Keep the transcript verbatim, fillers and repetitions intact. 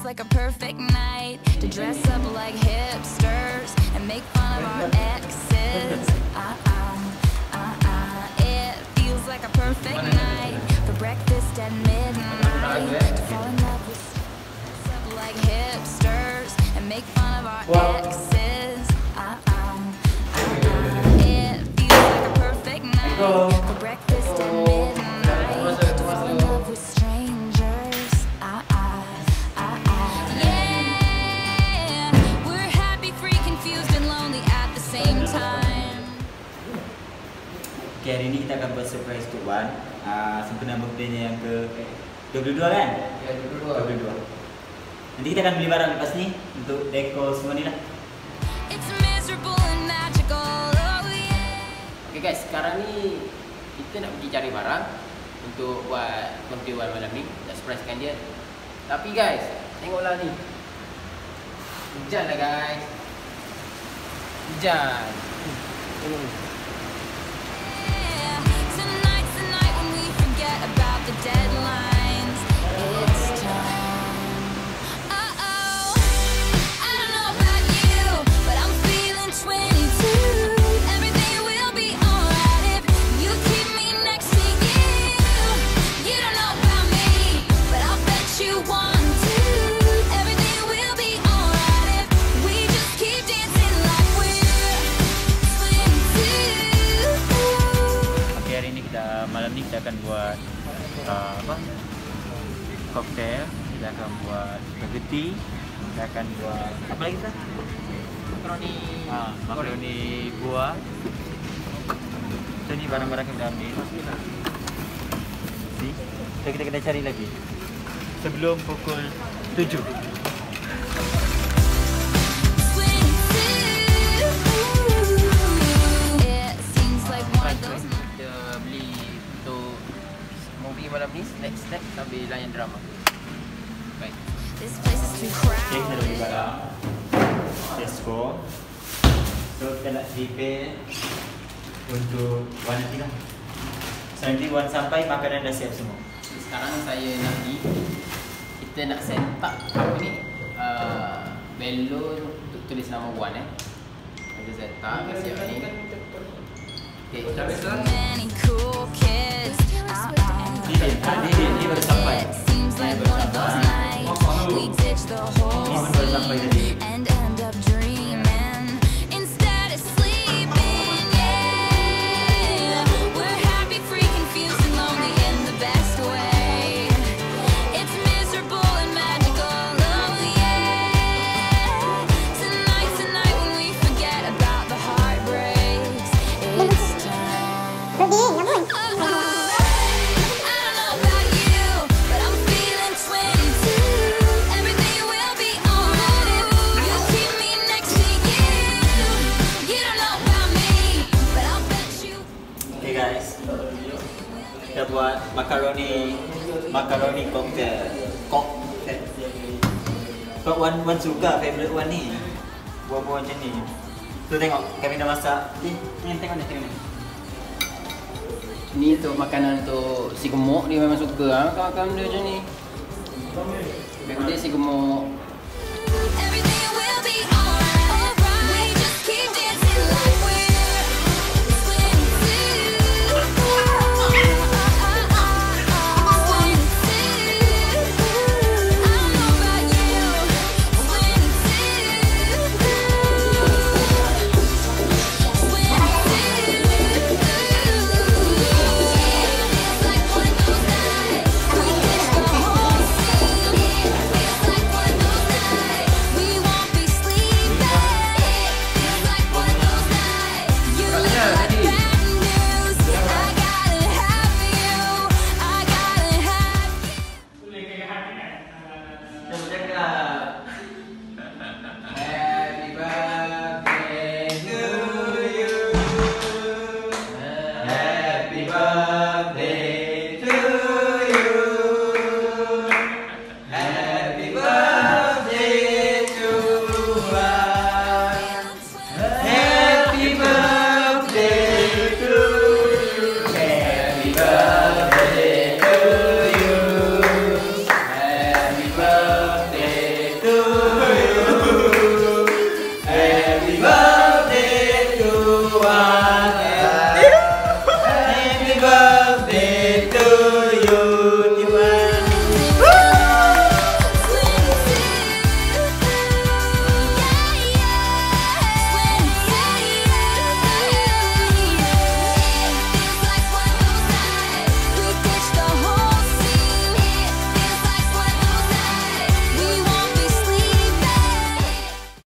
feels like a perfect night to dress up like hipsters and make fun of our exes. Uh-uh, uh-uh. It feels like a perfect night for breakfast at midnight to fall in love with dress up like hipsters and make fun of our exes. Uh-uh, uh-uh. It feels like a perfect night for breakfast at midnight to fall in love with strangers. Uh-uh, uh-uh. Yeah, we're happy, free, confused, and lonely at the same time. Okay, hari ni kita akan buat surprise untuk Wan. Uh, sempena birthday-nya yang ke dua puluh dua kan? Ya, dua puluh dua. dua puluh dua. Nanti kita akan beli barang lepas ni untuk dekor semua ni lah. It's miserable and magical, oh yeah. Okay guys, sekarang ni kita nak pergi cari barang untuk buat birthday Wan malam ni, nak surprisekan dia. Tapi guys, tengoklah ni, hujan lah guys, hujan. Hmm. Tonight's the night when we forget about the deadlines. It's time. Uh-oh. I don't know about you, but I'm feeling twenty-two. Everything will be alright if you keep me next to you. You don't know about me, but I'll bet you want to. Everything will be alright if we just keep dancing like we're twenty-two. Okay, hari ni kita malam ni kita akan buat uh, apa? Cocktail. Kita akan buat spaghetti. Kita akan buat apa lagi kita? Makaroni. Ah, makaroni buah. So ni barang-barang yang kita ambil. See? So kita kena cari lagi sebelum pukul tujuh. It seems like one of those Kita beli untuk movie malam ni, snack-snack sambil layan drama. Baik. This place is too Okay, kita dah beli crowded. barang Tesco. So kita nak prepare untuk Wan nanti lah. So nanti Wan sampai makanan dah siap semua. Sekarang saya nak pergi, kita nak set up apa ni, uh, balloon untuk tulis nama Wan eh. Kita set up, siap ni. Okay, dah biasa. Many cool kids. Ni dia, ah, ni dia, ni baru sampai. It seems like one of those nights we ditch the whole Ni pun baru sampai tadi. and end up dreaming instead of sleeping. Yeah, we're happy, free, confused, and lonely in the best way. It's miserable and magical, oh yeah. Tonight, tonight when we forget about the heartbreaks, it's time. I don't know about you, but I'm feeling twenty-two. Everything will be alright if you keep me next to you. You don't know about me, but I'll bet you. Okay guys, kita buat makaroni makaroni cocktail. Cocktail. Sebab Wan Wan suka favorite Wan ni. Buah-buah macam ni. Tu tengok kami dah masak. Eh, ni tengok ni tengok ni. Ni untuk makanan untuk si gemuk, dia memang suka ah kawan-kawan dia macam ni. Birthday si gemuk. Everything will be alright. We just keep dancing like we're twenty-two. I don't know about you, Happy birthday to you. Happy birthday.